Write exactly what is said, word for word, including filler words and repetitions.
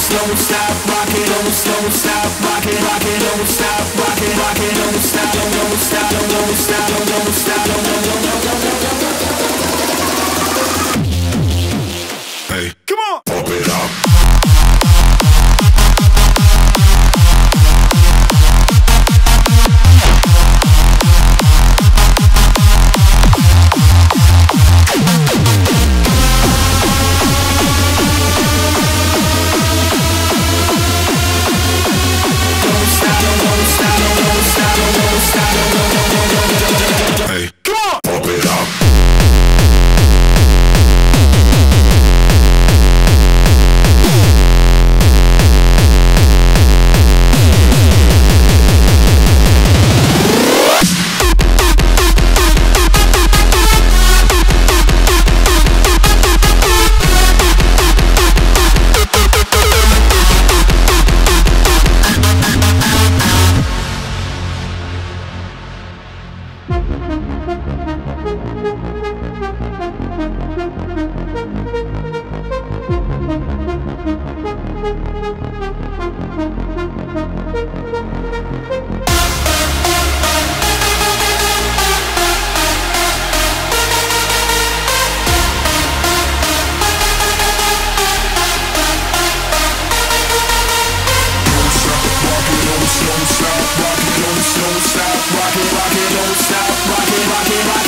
don't stop, rock it, don't don't stop, rock it, rock it, don't stop, rock it, rock it, don't stop, don't don't stop, don't don't stop, don't don't stop, don't don't don't don't don't don't. Hey, come on, pump it up. Hey, come on, pump it up. Don't stop, rock it, don't stop, rock it, rock it, don't stop, rock it, rock it, rock it.